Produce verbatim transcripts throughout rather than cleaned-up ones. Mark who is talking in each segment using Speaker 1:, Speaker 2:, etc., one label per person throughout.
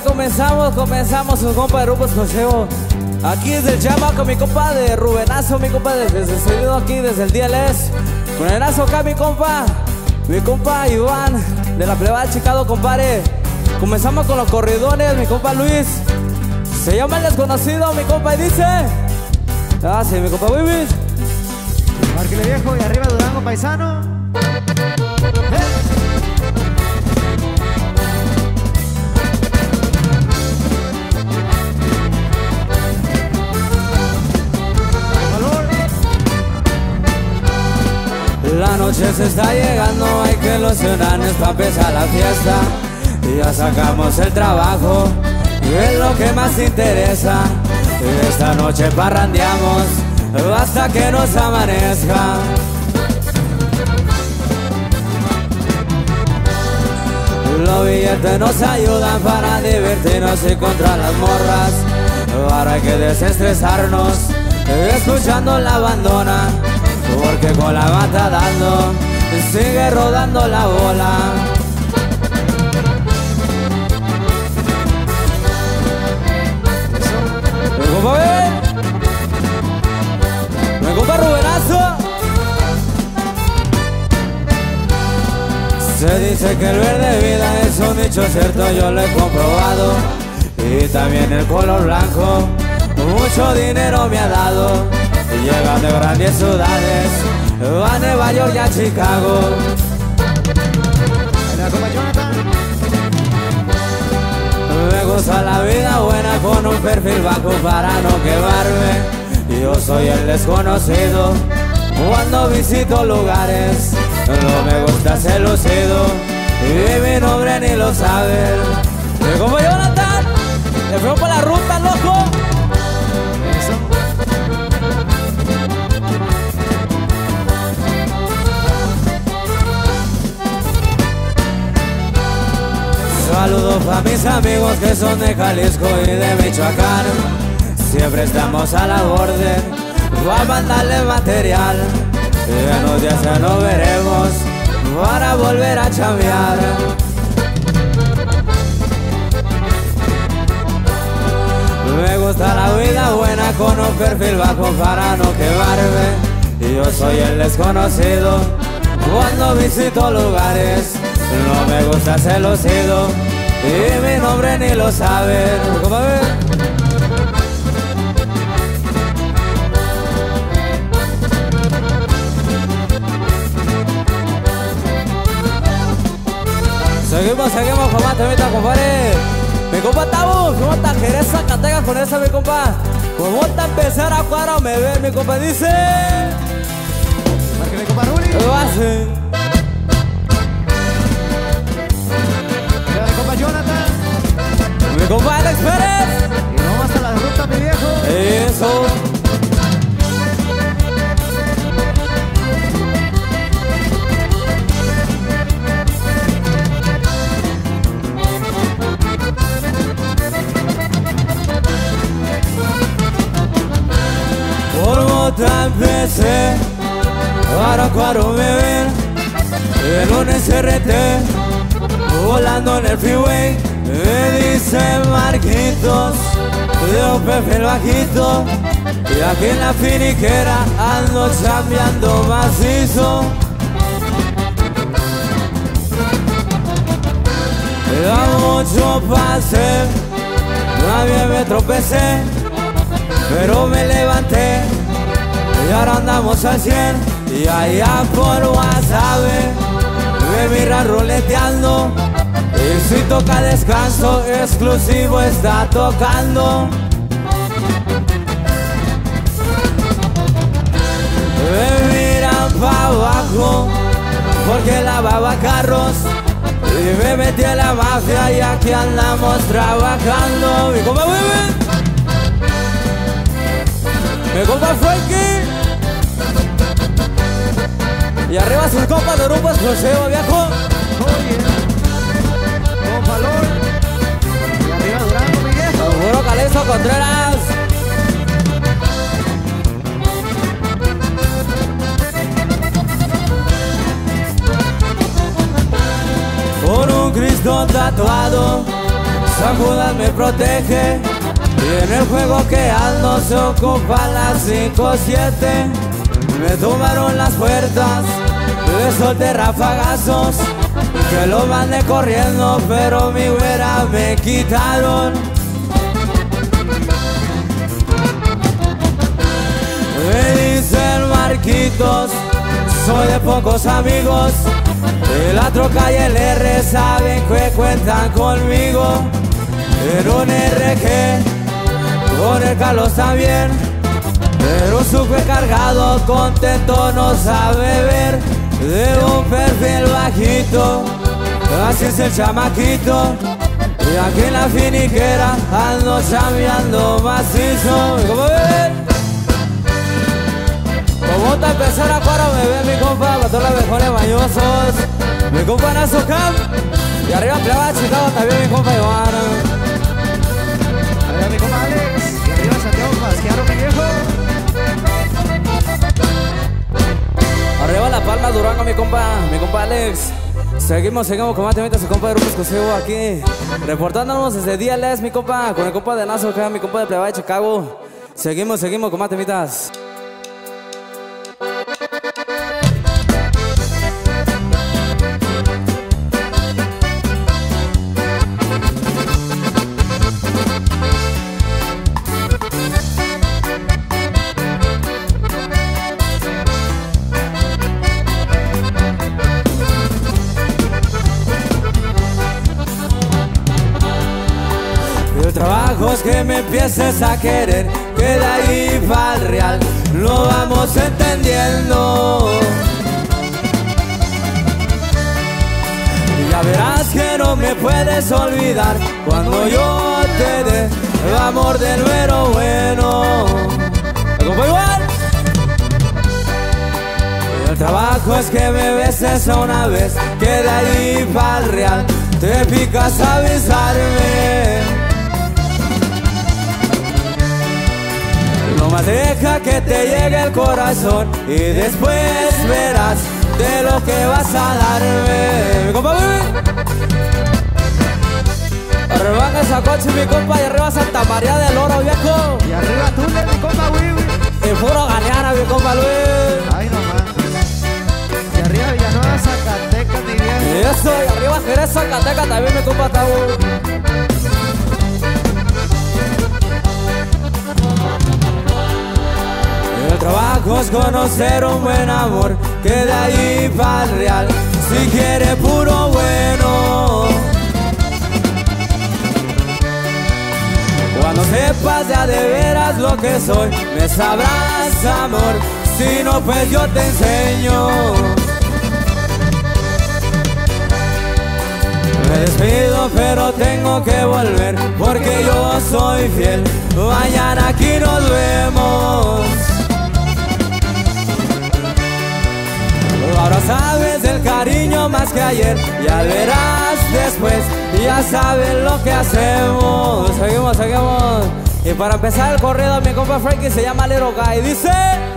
Speaker 1: comenzamos, comenzamos su compa de Grupo Exclusivo. Aquí desde el Llama con mi compa de Rubenazo, mi compa desde el seguido aquí desde el D L S. Con el Nazo acá mi compa, mi compa Iván de la plebada Chicago, compadre. Comenzamos con los corridones, mi compa Luis. Se llama El Desconocido, mi compa, y dice. Ah, sí, mi compa Wiwis.
Speaker 2: Márquele viejo y arriba Durango paisano. ¡Eh!
Speaker 1: La noche se está llegando, hay que ilusionarnos pa' empezar la fiesta. Y ya sacamos el trabajo, y es lo que más interesa. Y esta noche parrandeamos hasta que nos amanezca. Los billetes nos ayudan para divertirnos y contra las morras. Ahora hay que desestresarnos escuchando la bandona, porque con la bata dando sigue rodando la bola. Me compa bebé, me compa Rubenazo. Se dice que el verde vida es un dicho cierto, yo lo he comprobado. Y también el color blanco mucho dinero me ha dado. Llegan de grandes ciudades, va a Nueva York y a Chicago. Me gusta la vida buena con un perfil bajo para no quemarme. Yo soy el desconocido cuando visito lugares. No me gusta ser lucido y mi nombre ni lo saben. Y como Jonathan, le fue por la ruta, loco. Saludos a mis amigos que son de Jalisco y de Michoacán. Siempre estamos a la orden para mandarle material. Y en unos días ya nos veremos para volver a chambear. Me gusta la vida buena con un perfil bajo para no quemarme. Y yo soy el desconocido cuando visito lugares. No me gusta ser lucido y mi nombre ni lo saben. ¿Cómo ves? Seguimos, seguimos con más temita, compadre. Mi compa Tabu, ¿cómo está Jerez Zacatecas con esa, mi compa? ¿Cómo está empezar a cuadro me ve, mi compa? Dice.
Speaker 2: Márquele, compa Ruli.
Speaker 1: Lo hacen.
Speaker 2: Jonathan,
Speaker 1: mi compa Alex Pérez.
Speaker 2: Y no hasta la ruta, mi viejo.
Speaker 1: Eso. Por otra empecé, para cuando me ven, en un S R T. Volando en el freeway, me dice Marquitos, de un perfil bajito. Y aquí en la finiquera ando chambeando macizo. Me da mucho pase, nadie me tropecé, pero me levanté y ahora andamos al cien. Y allá por WhatsApp me mira roleteando. Y si toca descanso, exclusivo está tocando. Me miran pa' abajo porque lavaba carros y me metí a la mafia y aquí andamos trabajando. Mi compa Wiwis, mi compa Frankie, y arriba sus compas de Grupo Exclusivo, viejo.
Speaker 2: Valor. Y arriba Durango, mi viejo.
Speaker 1: Seguro Calixto Contreras. Con un Cristo tatuado San Judas me protege y en el juego que ando se ocupan las cinco siete. Me tomaron las puertas, le solté rafagazos que lo mandé corriendo, pero mi güera me quitaron. Me dicen Marquitos, soy de pocos amigos, y la troca y el R saben que cuentan conmigo. En un R G, con el Carlos también, pero supe cargado, contento, no sabe ver. De un perfil bajito, así es el chamaquito, y aquí en la finiquera ando chambeando macizo. ¿Cómo ven? Como está empezar a cuadro me ve mi compa, para todos los mejores mañosos, mi compa Nazo Camp, y arriba Plava Chicago también mi compa Ivana.
Speaker 2: Arriba mi compa Alex, y arriba Santiago Masquiaro, mi viejo.
Speaker 1: Arriba La Palma, Durango, mi compa, mi compa Alex. Seguimos, seguimos con más temitas, su compa de Grupo Exclusivo aquí, reportándonos desde D L S, mi compa, con el compa de Nazo Camp, mi compa de Plava de Chicago. Seguimos, seguimos con más temitas. Trabajos que me empieces a querer, que de ahí pa'l real lo vamos entendiendo. Ya verás que no me puedes olvidar cuando yo te dé el amor del mero bueno. ¿Cómo igual? El trabajo es que me beses una vez, que de ahí pa'l real te picas a avisarme. Nomás deja que te llegue el corazón y después verás de lo que vas a darme. Mi compa, baby. Arriba en esa coche, mi compa, y arriba Santa María del Oro, viejo.
Speaker 2: Y arriba Túnez, mi compa Wiwi.
Speaker 1: Y puro Galeana, mi compa Luis.
Speaker 2: Ay, nomás. Y arriba Villanueva, Zacatecas, mi viejo.
Speaker 1: Y eso, y arriba Jerez, Zacatecas, también mi compa Tabú. El trabajo es conocer un buen amor, que de ahí pa'l real, si quiere puro bueno. Cuando sepas ya de veras lo que soy, me sabrás amor, si no pues yo te enseño. Me despido pero tengo que volver, porque yo soy fiel, mañana aquí nos vemos. Ahora sabes del cariño más que ayer, ya verás después, ya sabes lo que hacemos. Seguimos, seguimos. Y para empezar el corrido, mi compa Frankie se llama Little Guy. Dice...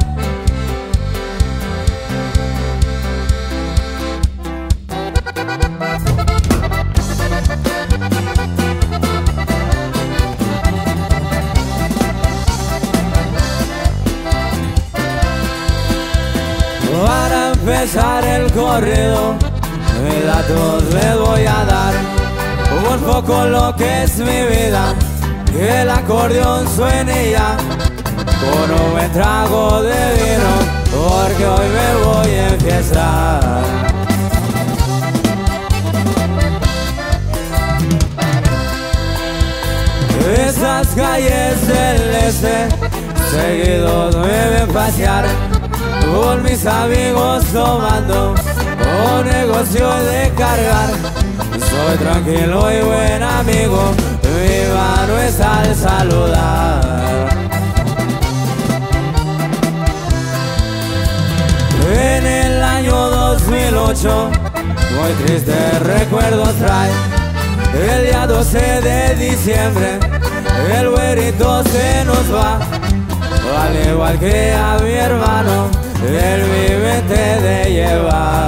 Speaker 1: Para empezar el corrido, mis datos les voy a dar, un poco lo que es mi vida, que el acordeón suene ya, con un buen trago de vino, porque hoy me voy a enfiestar. Esas calles del este, seguidos me ven pasear, con mis amigos tomando un negocio de cargar. Soy tranquilo y buen amigo, mi mano es al saludar. En el año dos mil ocho, muy triste recuerdo trae, el día doce de diciembre, el güerito se nos va, al igual que a mi hermano, él mi mente de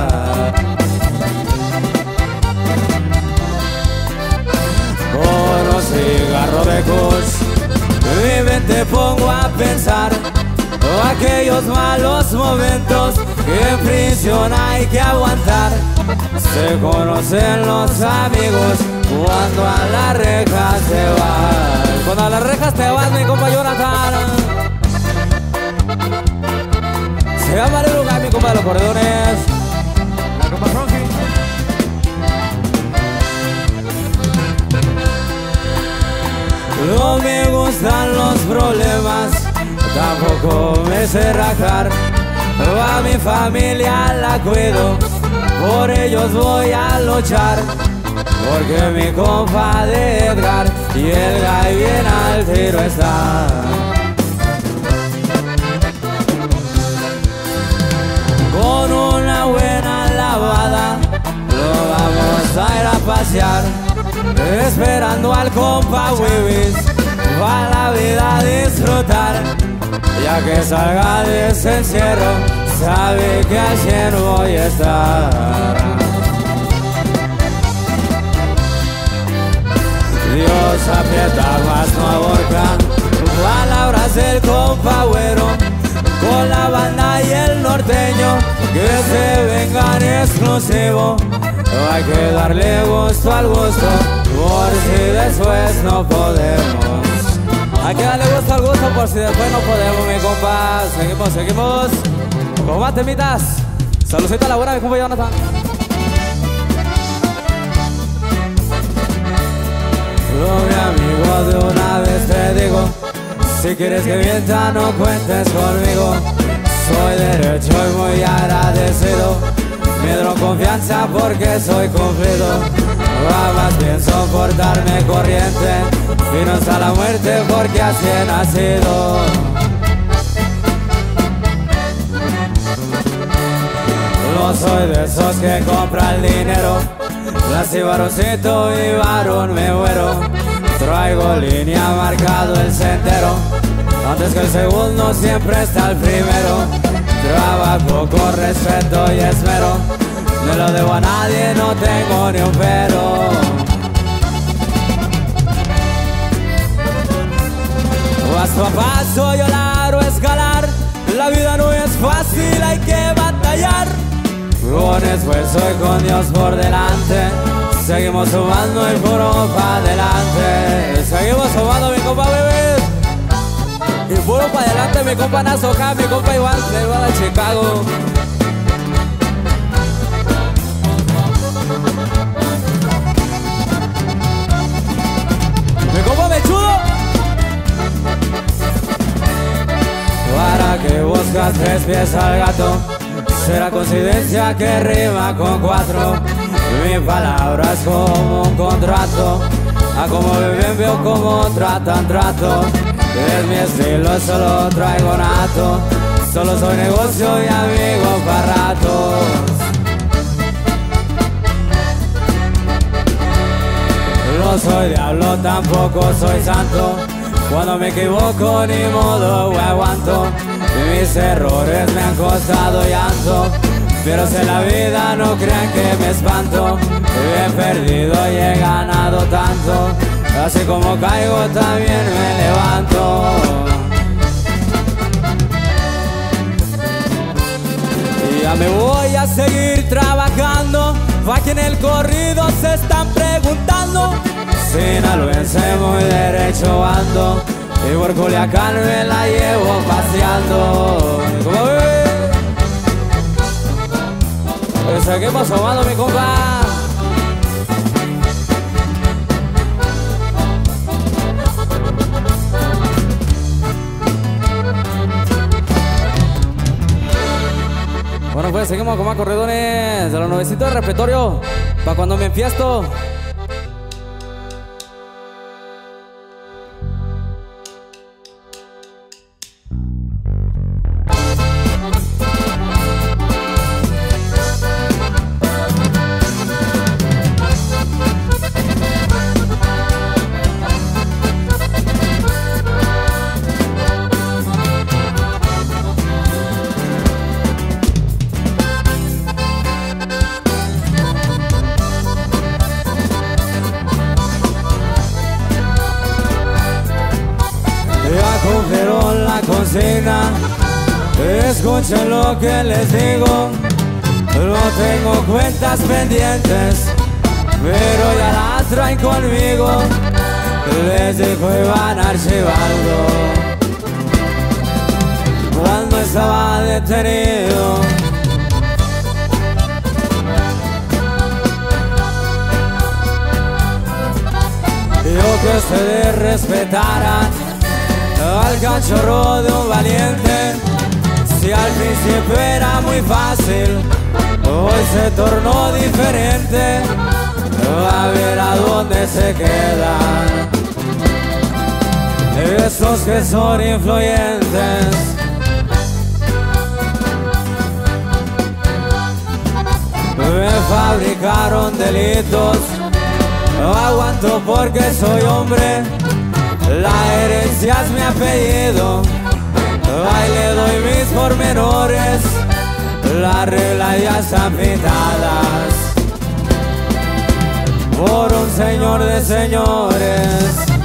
Speaker 1: llevar. Por Robecos. Mi mente pongo a pensar aquellos malos momentos que en prisión hay que aguantar. Se conocen los amigos cuando a las rejas te vas. Cuando a las rejas te vas, mi compa Jonathan. Se llama el lugar, mi compa de los cordones.
Speaker 2: La compa Rocky.
Speaker 1: No me gustan los problemas, tampoco me sé rajar. A mi familia la cuido, por ellos voy a luchar. Porque mi compa de Edgar y el gay bien al tiro está. Con una buena lavada lo vamos a ir a pasear, esperando al compa Wibis va la vida a disfrutar. Ya que salga de ese encierro, sabe que al cien voy a estar. Dios aprieta más no aborca, palabras del compa Güero, con la banda y el norteño, que se vengan exclusivo. Hay que darle gusto al gusto, por si después no podemos. Hay que darle gusto al gusto, por si después no podemos, mi compa. Seguimos, seguimos. Con más temitas. Saludcita a la buena, mi compa Jonathan. Oh, mi amigo, de una vez te digo, si quieres que mienta, no cuentes conmigo. Soy derecho y muy agradecido. Me doy confianza porque soy cumplido. Va más bien soportarme corriente y no hasta la muerte porque así he nacido. No soy de esos que compran dinero, así varoncito y varón me muero. Traigo línea marcado el sendero, antes que el segundo siempre está el primero. Trabajo con respeto y esmero, no lo debo a nadie, no tengo ni un pero. Paso a paso yo la haré escalar, la vida no es fácil, hay que batallar. Con esfuerzo y con Dios por delante, seguimos sumando y puro pa' adelante. Seguimos sumando, mi compa bebé. Y puro pa' adelante, mi compa Nazoka, mi compa Iván, de Iguala, Chicago. Mi compa Mechudo. ¿Para que buscas tres pies al gato? Será coincidencia que rima con cuatro. Mi palabra es como un contrato, a como beben veo como tratan trato. Es mi estilo, solo traigo nato, solo soy negocio y amigo para ratos. No soy diablo, tampoco soy santo, cuando me equivoco ni modo aguanto. Mis errores me han costado llanto, pero si en la vida no crean que me espanto. He perdido y he ganado tanto, así como caigo también me levanto. Y ya me voy a seguir trabajando, pa' que en el corrido se están preguntando. Sinaloense muy derecho ando, y por Culiacán me la llevo paseando. ¿Cómo ves? Pues seguimos sumando, mi compa. Bueno, pues seguimos con más corredones de los nuevecitos de repertorio, para cuando me enfiesto. consigna. Escuchen lo que les digo. No tengo cuentas pendientes, pero ya la traen conmigo. Les dijo Iván Archibaldo cuando estaba detenido. Yo que ustedes respetaran al cachorro de un valiente. Si al principio era muy fácil, hoy se tornó diferente. A ver a dónde se quedan esos que son influyentes. Me fabricaron delitos, aguanto porque soy hombre. La herencia es mi apellido, ahí le doy mis pormenores. Las reglas ya están pintadas por un señor de señores.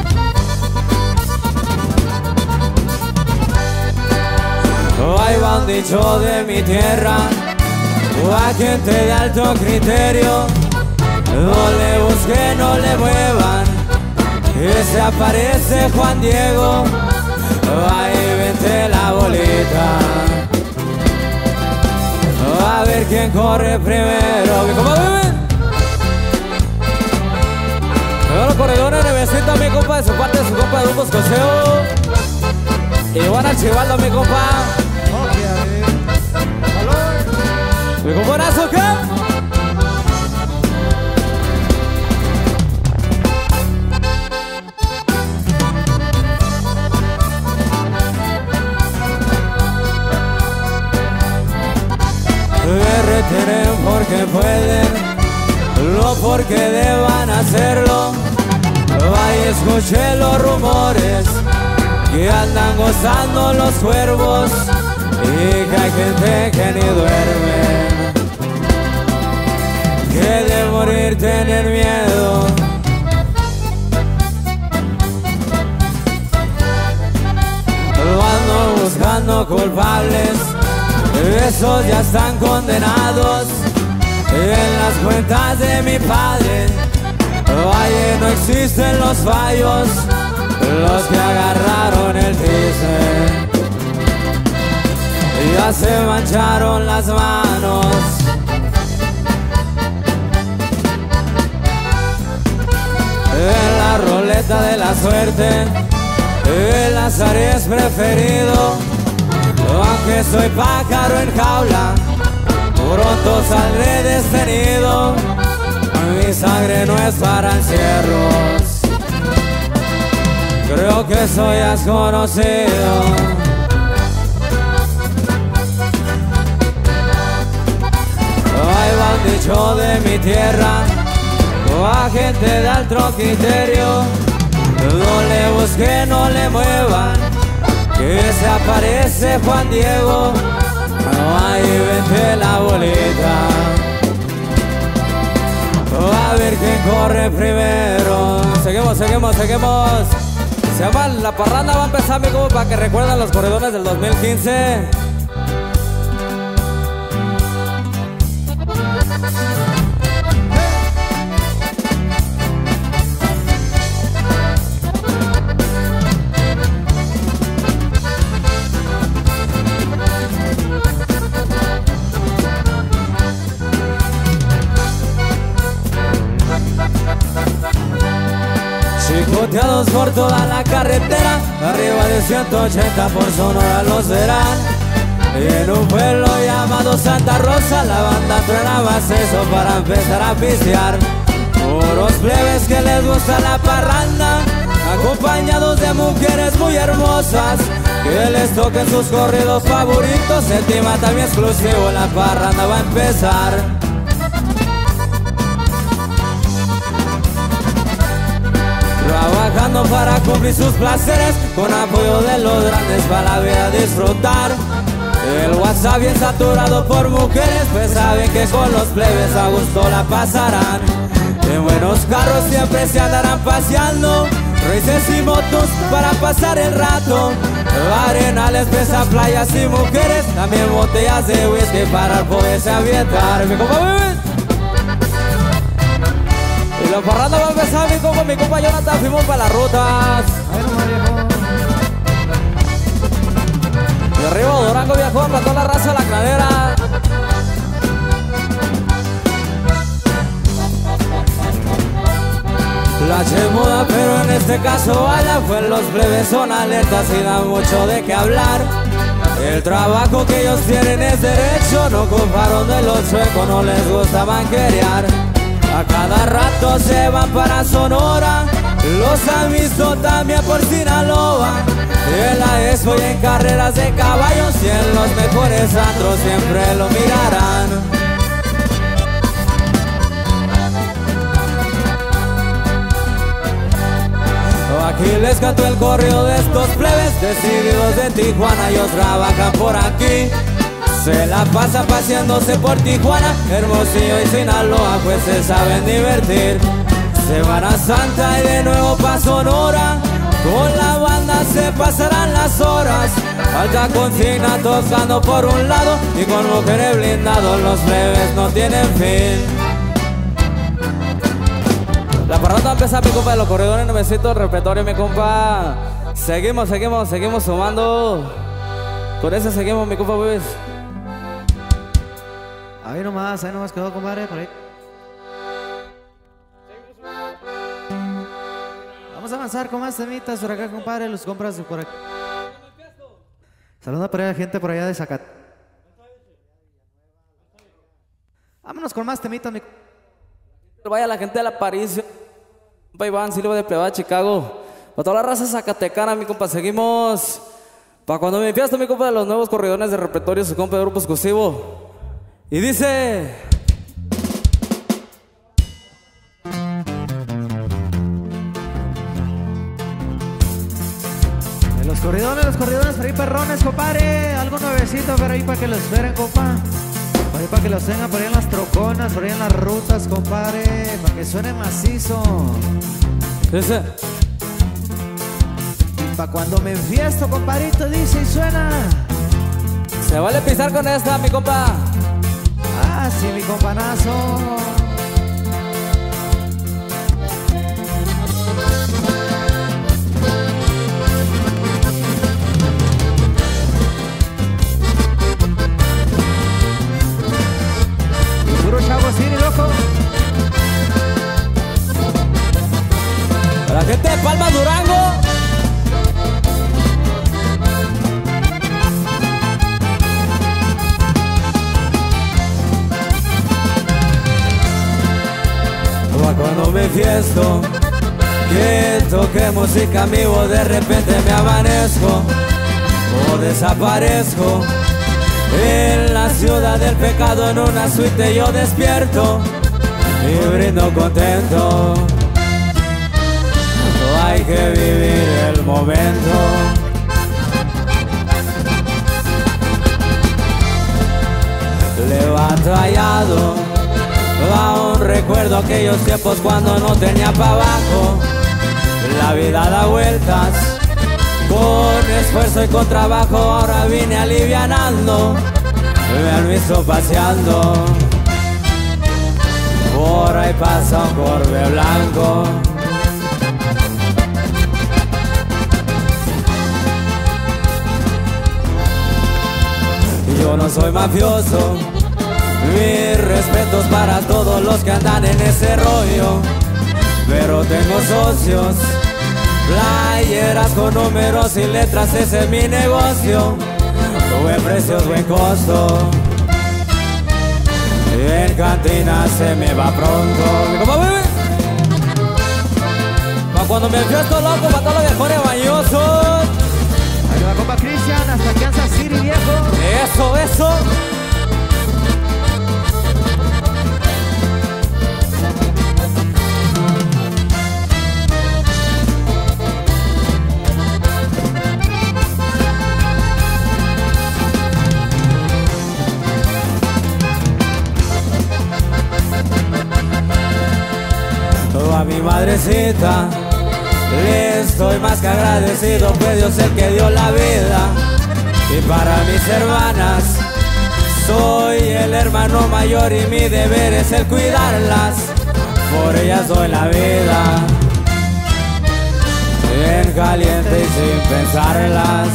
Speaker 1: Ahí va un dicho de mi tierra, a gente de alto criterio. No le busquen, no le muevan, que se aparece Juan Diego. Ahí vente la bolita, a ver quién corre primero. ¿Cómo viven? Los corredores, nevecita, mi compa, de su parte, de su compa de un boscoseo. Iván Archibaldo, mi compa. Mi componazo, ¿qué? Me retienen porque pueden, no porque deban hacerlo. Ay, escuché los rumores que andan gozando los cuervos y que hay gente que ni duerme, que de morir tienen miedo. Lo ando buscando culpables, esos ya están condenados en las cuentas de mi padre. Valle no existen los fallos, los que agarraron el tice ya se mancharon las manos. En la ruleta de la suerte, el azar es preferido. Aunque soy pájaro en jaula, pronto saldré de este nido. Mi sangre no es para encierros, creo que soy desconocido. Ahí va un dicho de mi tierra, a gente de alto criterio. No le busquen, no le muevan, que se aparece Juan Diego. Ahí vente la bolita, a ver quién corre primero. Seguimos, seguimos, seguimos. Se llama La Parranda, va a empezar, mi compa, para que recuerden los corredores del dos mil quince. Chicoteados por toda la carretera, arriba de ciento ochenta por Sonora los verán. Y en un pueblo llamado Santa Rosa, la banda truenaba eso para empezar a pistear. Puros plebes que les gusta la parranda, acompañados de mujeres muy hermosas, que les toquen sus corridos favoritos. El tema también exclusivo, la parranda va a empezar. Trabajando para cumplir sus placeres, con apoyo de los grandes para la vida disfrutar. El WhatsApp bien saturado por mujeres, pues saben que con los plebes a gusto la pasarán. En buenos carros siempre se andarán paseando, races y motos para pasar el rato. Arenales, pesa, playas y mujeres, también botellas de whisky para poderse avientar. Mi compa, bebés. Y la parranda va a empezar, mi compa, mi compa Jonathan, fuimos para las rutas. De arriba Durango viajó para toda la raza de la Cladera. La chemuda, pero en este caso vaya, pues los plebes son alertas y dan mucho de qué hablar. El trabajo que ellos tienen es derecho, no ocuparon de los suecos, no les gusta banquerear. A cada rato se van para Sonora, los han visto también por Sinaloa. En la expo y en carreras de caballos y en los mejores antros siempre lo mirarán. Aquí les canto el corrido de estos plebes decididos de Tijuana, ellos trabajan por aquí. Se la pasan paseándose por Tijuana, Hermosillo y Sinaloa, pues se saben divertir. Semana Santa y de nuevo pa' Sonora, con la banda se pasarán las horas. Alta consigna tocando por un lado y con mujeres blindados los plebes no tienen fin. La parranda empieza, mi compa, de los corredores, nuevecito, repertorio, mi compa. Seguimos, seguimos, seguimos sumando. Con eso seguimos, mi compa, bebés.
Speaker 2: Ahí nomás, ahí nomás quedó, compadre, por ahí. Vamos a avanzar con más temitas por acá, compadre, los compras por acá. Saluda por ahí a la gente por allá de Zacat. Vámonos con más temitas, mi compadre.
Speaker 1: Vaya la gente de la París, compa Iván Silva de Plebada, Chicago. Para toda la raza zacatecana, mi compa, seguimos. Para cuando me empiezo, mi compa, de los nuevos corredores de repertorio, su compa de grupo exclusivo. Y dice...
Speaker 2: Los corridones, los corridones, por ahí perrones, compadre. Algo nuevecito, pero ahí para que lo esperen, compa. Por ahí para que los tengan por ahí en las troconas, por ahí en las rutas, compadre. Para que suene macizo.
Speaker 1: Dice...
Speaker 2: Y para cuando me enfiesto, compadrito, dice y suena.
Speaker 1: Se vale pisar con esta, mi compa.
Speaker 2: Ah, sí, mi companazo. Puro chavo, sí, loco.
Speaker 1: La gente de Palma, Durango. Cuando me fiesto, que toque música en vivo, de repente me amanezco o desaparezco. En la ciudad del pecado, en una suite yo despierto y brindo contento. Hay que vivir el momento. Levanto hallado, aún recuerdo aquellos tiempos cuando no tenía pa' abajo. La vida da vueltas, con esfuerzo y con trabajo ahora vine alivianando. Me han visto paseando, por ahí pasa un Corvette blanco. Yo no soy mafioso, mis respetos para todos los que andan en ese rollo, pero tengo socios, playeras con números y letras, ese es mi negocio. Buen precio, buen costo, en cantina se me va pronto. ¿Cómo, bebé? Pa' cuando me enfiesto loco, pa' todos los viejones bañosos.
Speaker 2: Ahí va, compa Cristian, hasta Kansas City, viejo.
Speaker 1: Eso, eso. A mi madrecita les estoy más que agradecido, pues Dios el que dio la vida. Y para mis hermanas soy el hermano mayor y mi deber es el cuidarlas. Por ellas doy la vida, en caliente y sin pensarlas.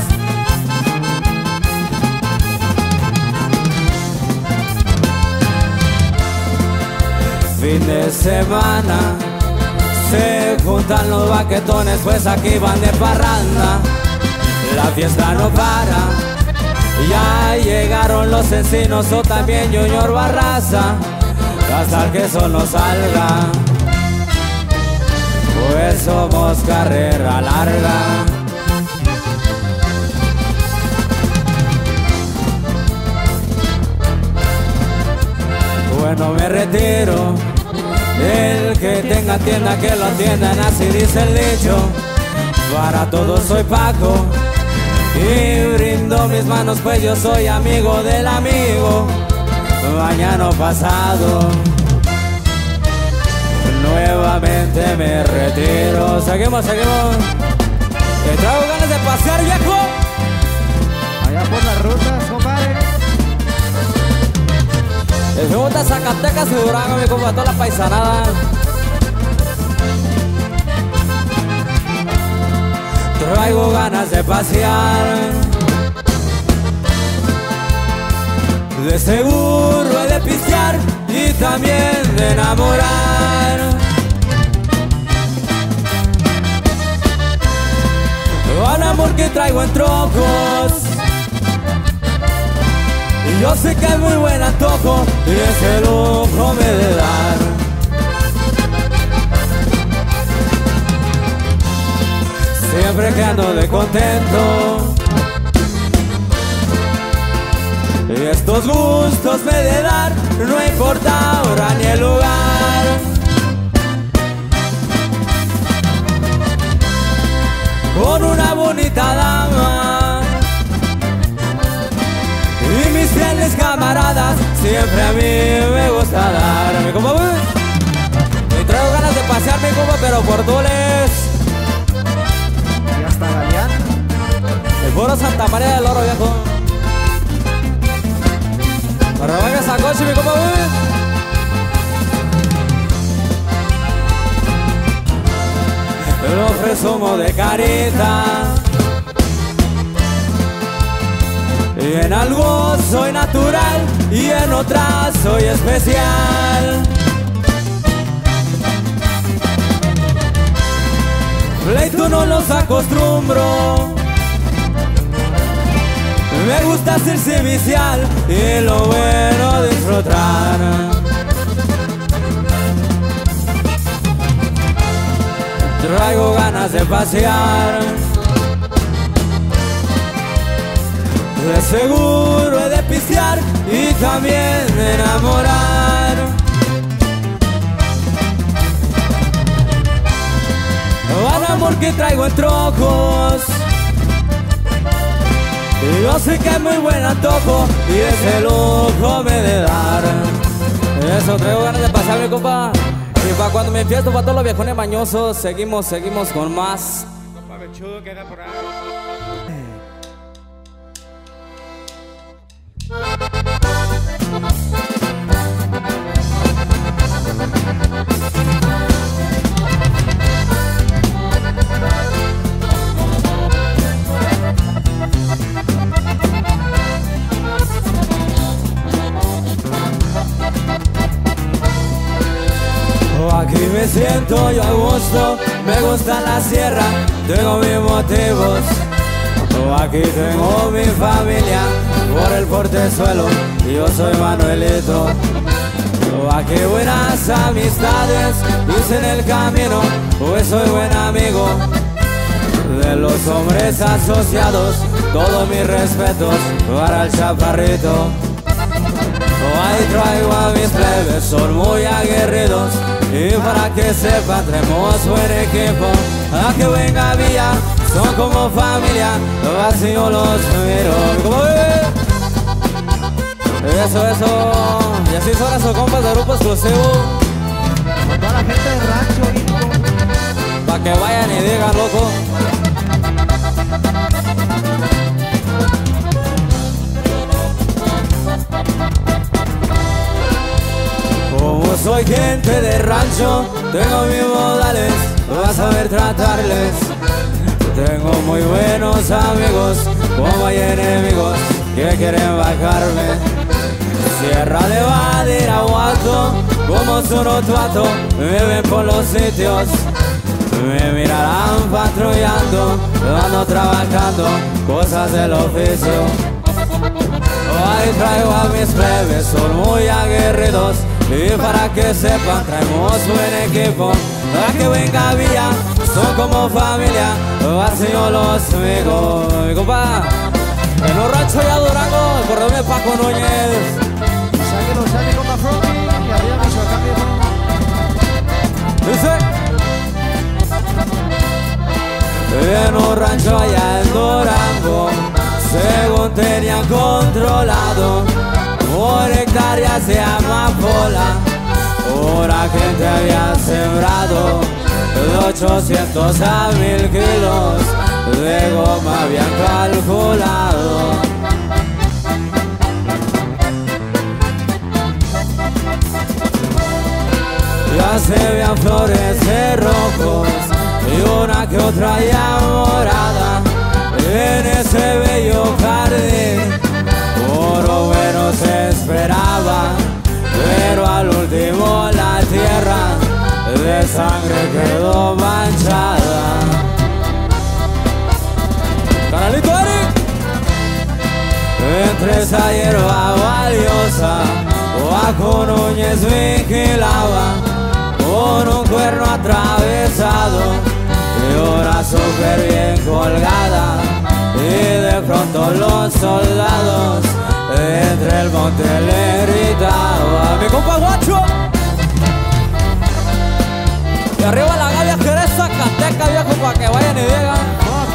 Speaker 1: Fin de semana se juntan los baquetones, pues aquí van de parranda. La fiesta no para, ya llegaron los encinos o también Junior Barraza, hasta el que el sol no salga, pues somos carrera larga. Bueno, me retiro, el que tenga tienda que lo atiendan, así dice el dicho. Para todos soy Paco y brindo mis manos, pues yo soy amigo del amigo. Mañana pasado nuevamente me retiro. Seguimos, seguimos. Te traigo ganas de pasear, viejo.
Speaker 2: Allá por las rutas, compadre.
Speaker 1: El fuimos de Zacatecas y Durango, mi compa, toda la paisanada. Traigo ganas de pasear, de seguro he de pistear y también de enamorar. Un amor que traigo en trocos, y yo sé que es muy buen antojo y ese lujo me de dar. Siempre que ando de contento y estos gustos me de dar, no importa hora ni el lugar. Con una bonita dama y mis fieles camaradas, siempre a mí me gusta dar. Mi compa, me traigo ganas de pasear, mi compa, pero por Tules.
Speaker 2: Y hasta Galeana.
Speaker 1: El puro Santa María del Oro, viejo. Pero venga esa coche, mi compa, lo presumo de carita y en algo soy natural y en otras soy especial. Pleito no los acostumbro, me gusta ser servicial y lo bueno disfrutar. Traigo ganas de pasear, de seguro he de pistear y también de enamorar. Un amor que traigo en trocos, y yo sé que es muy buen antojo y ese lujo me de dar. Eso, traigo ganas de pasar, mi compa. Y para cuando me enfiesto, para todos los viejones mañosos, seguimos, seguimos con más.
Speaker 2: Compa Bechudo que anda por ahí.
Speaker 1: Aquí me siento yo a gusto, me gusta la sierra, tengo mis motivos. Aquí tengo mi familia, por el portezuelo, yo soy Manuelito. Aquí buenas amistades hice en el camino, pues soy buen amigo de los hombres asociados. Todos mis respetos para el chaparrito. Ahí traigo a mis plebes, son muy aguerridos y para que sepan tenemos buen equipo. A que venga vía, son como familia, así yo los miro. ¿Cómo ve? Eso, eso. Y así son esos compas de grupo exclusivo.
Speaker 2: Con toda la gente del rancho, hijo.
Speaker 1: pa' que vayan y digan, loco. Como soy gente de rancho, tengo mis modales, vas a ver tratarles. Tengo muy buenos amigos, como hay enemigos que quieren bajarme. Sierra de Badira, Guato, como Sorotuato, me ven por los sitios. Me mirarán patrullando, ando trabajando, cosas del oficio. Ahí traigo a mis plebes, son muy aguerridos. Y para que sepan, traemos buen equipo. Para que venga vía, son como familia. Así yo los amigos, mi compa. En un rancho ya Durango, el corredor de Paco Núñez.
Speaker 2: Sáquenlo, sáquenlo, compa Froki. Y arriba Michoacán, viejo.
Speaker 1: Dice. En un rancho allá en Durango, según tenían controlado, por hectáreas de amapola, una gente había sembrado de ochocientos a mil kilos de goma habían calculado. Ya se veían flores de rojos y una que otra ya morada en ese bello jardín. Oro bueno se esperaba, pero al último la tierra de sangre quedó manchada. Canalito Eric. Entre esa hierba valiosa, Paco Núñez vigilaba con un cuerno atravesado y una súper bien colgada. Y de pronto los soldados entre el monte le gritaban: mi compa Guacho. Y arriba la Gavia Jerez, Zacateca, viejo, para que vayan y digan.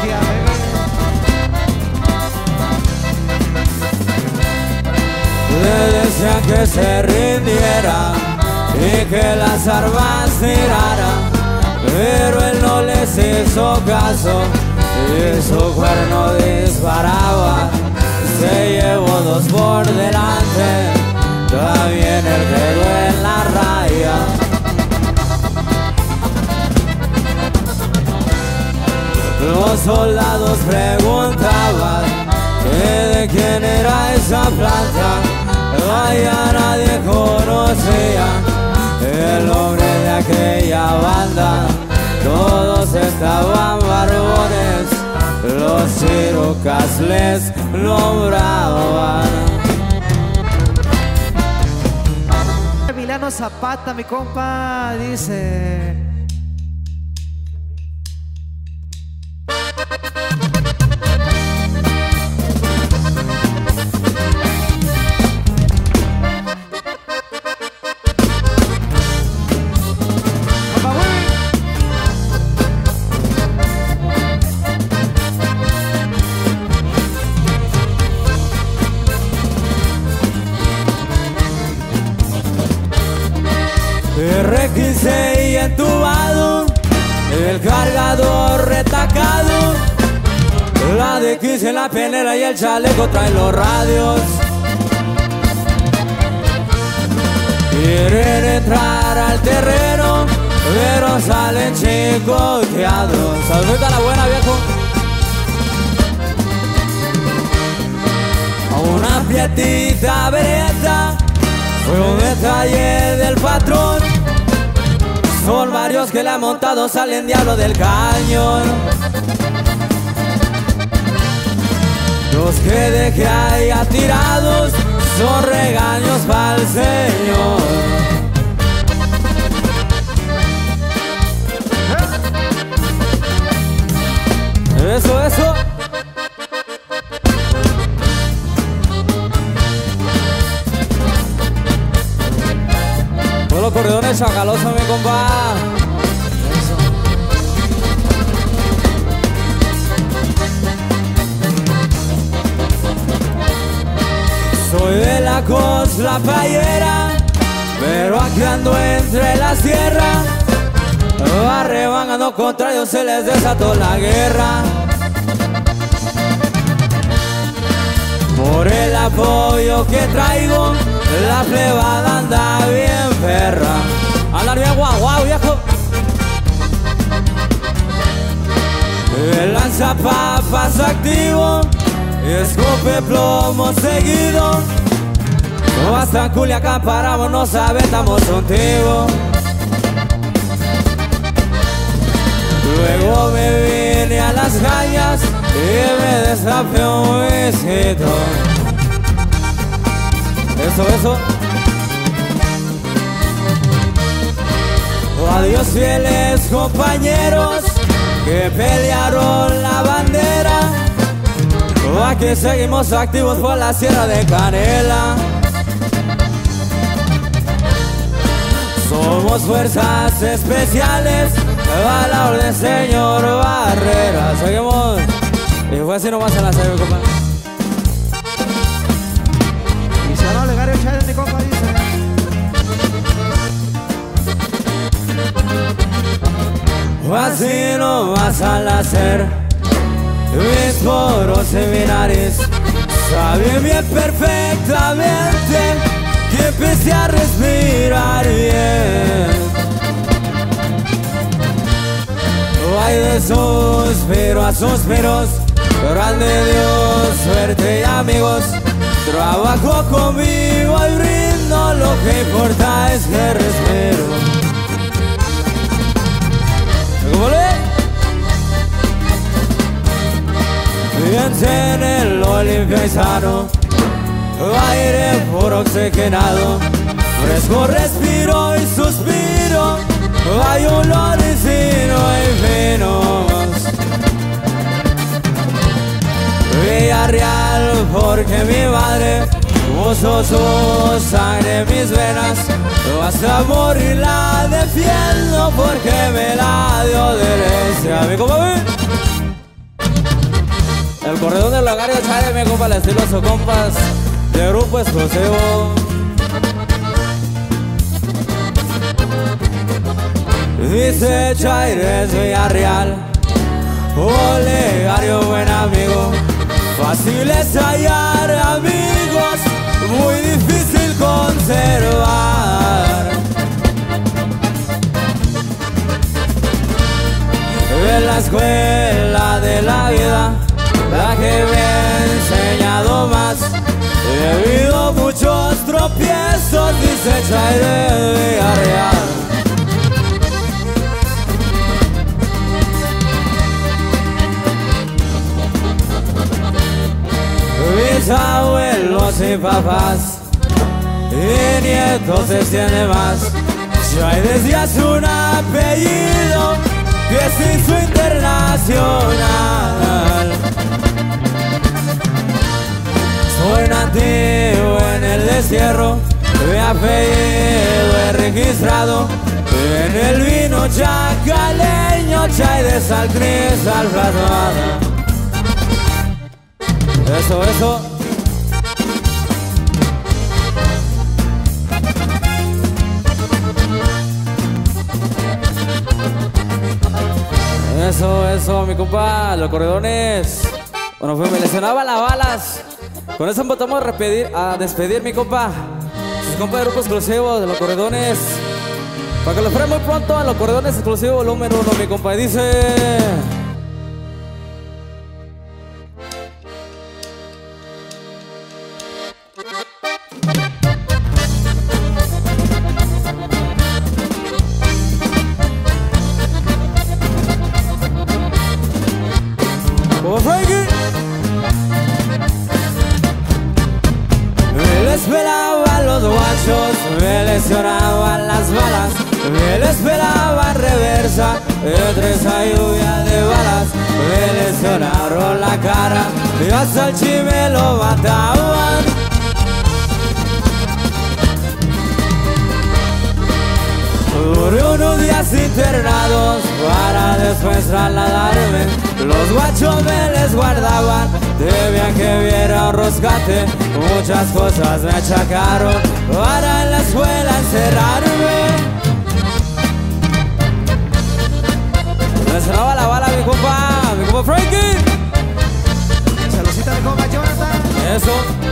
Speaker 1: Le decían que se rindiera y que las armas tirara, pero él no les hizo caso y su cuerno disparaba. Se llevó dos por delante, también él quedó en la raya. Los soldados preguntaban que de quién era esa planta. Vaya, nadie conocía el nombre de aquella banda. Todos estaban barbones, los chirucas les nombraban.
Speaker 2: Emiliano Zapata, mi compa, dice:
Speaker 1: R quince y entubado, el cargador retacado, la de quince en la penera y el chaleco trae los radios. Quieren entrar al terreno, pero salen chicoteados. Saludita la buena, viejo. A una prietita vereda fue un detalle del patrón. Son varios que le han montado, salen diablo del cañón. Los que dejé ahí atirados son regaños para el Señor. Eso, eso. Todos los corredores chacalosos, mi compa. Soy de la costa playera, pero aquí ando entre la sierra. arremangando contra ellos, se les desató la guerra. Por el apoyo que traigo, la plebada anda bien perra. Andar bien guau, guau, viejo. El lanzapapas activo y escupe plomo seguido. Hasta en Culiacán paramos, nos aventamos un tiro. Luego me vine a las cañas y me destapé un besito. Eso, eso. Adiós fieles compañeros que pelearon la bandera. Aquí seguimos activos por la Sierra de Canela. Somos fuerzas especiales a la orden, señor Barrera. Seguimos. Y fue así nomás en la serie, compa.
Speaker 2: Y se va a Olegario Chávez, mi compa, dice.
Speaker 1: Así nomás al hacer mis poros y mi nariz, saben bien perfectamente que empecé a respirar bien. Ay, de suspiro a suspiros, grande Dios, suerte y amigos. Trabajo conmigo y brindo, lo que importa es que respiro. ¿Cómo le? Fíjense en el limpio y sano, aire puro oxigenado, fresco respiro y suspiro. Hay olor y sino y vinos. Villarreal porque mi madre puso su sangre en mis venas. Hasta morir la defiendo porque me la dio de herencia. Mi compa, el corredor del Olegario Chávez, mi compa, el estiloso compas de grupo exclusivo. Dice Chaires Villarreal, Olegario buen amigo. Fácil es hallar amigos, muy difícil conservar. En la escuela de la vida, la que me ha enseñado más, he vivido muchos tropiezos, dice Chaires Villarreal. Mis abuelos y papás y nietos extiende más. Chaires ya es un apellido que se hizo internacional. Soy nativo en el destierro, mi apellido es registrado en el vino chacaleño, Chaires al cristal plasmada. Eso, eso. Eso, eso, mi compa, los corredones. Bueno, pues me lesionaba las balas. Con eso empezamos a despedir, a despedir, mi compa. Sus compa de grupo exclusivo de los corredones. Para que lo esperen muy pronto a los corredones exclusivos volumen uno, mi compa. Y dice... Me les pelaban los guachos, me lesionaban las balas, me les pelaban reversa, entre esa lluvia de balas, me lesionaron la cara y hasta el chi me lo mataban. Duré unos días internados para después trasladarme. Los guachos me les guardaban, debían que viera un rescate. Muchas cosas me achacaron para en la escuela encerrarme. Le sonaba la bala, mi compa, mi compa Frankie.
Speaker 2: Saludcita de compa Jonathan.
Speaker 1: Eso.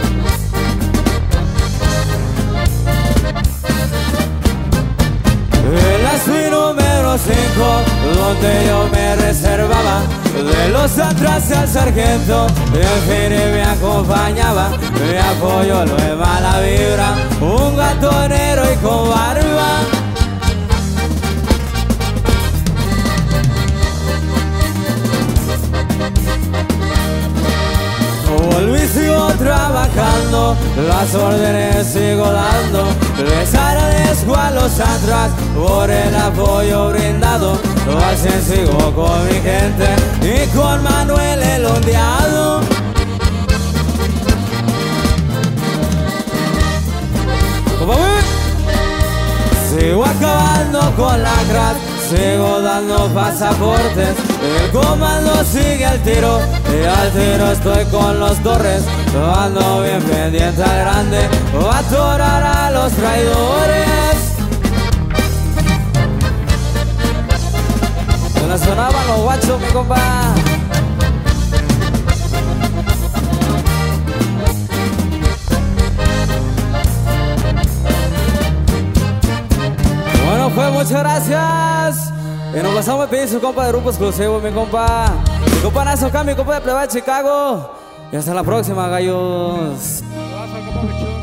Speaker 1: En la suite número cinco, donde yo me reservaba, de los atrás al sargento, en fin me acompañaba, mi apoyo lo de mala vibra, un gato negro y con barba. Volví, sigo trabajando, las órdenes sigo dando, les agradezco a los atrás por el apoyo brindado, al cien sigo con mi gente y con Manuel el ondeado. Sigo acabando con la crack, sigo dando pasaportes, el comando sigue al tiro y al tiro estoy con los Torres, ando bien pendiente al grande, a atorar a los traidores. Se le sonaban los guachos, mi compa. Bueno, pues muchas gracias. Y nos pasamos a pedir su compa de grupo exclusivo, mi compa. Mi compa Nazo acá, mi compa de Pleba de Chicago. Y hasta la próxima, gallos.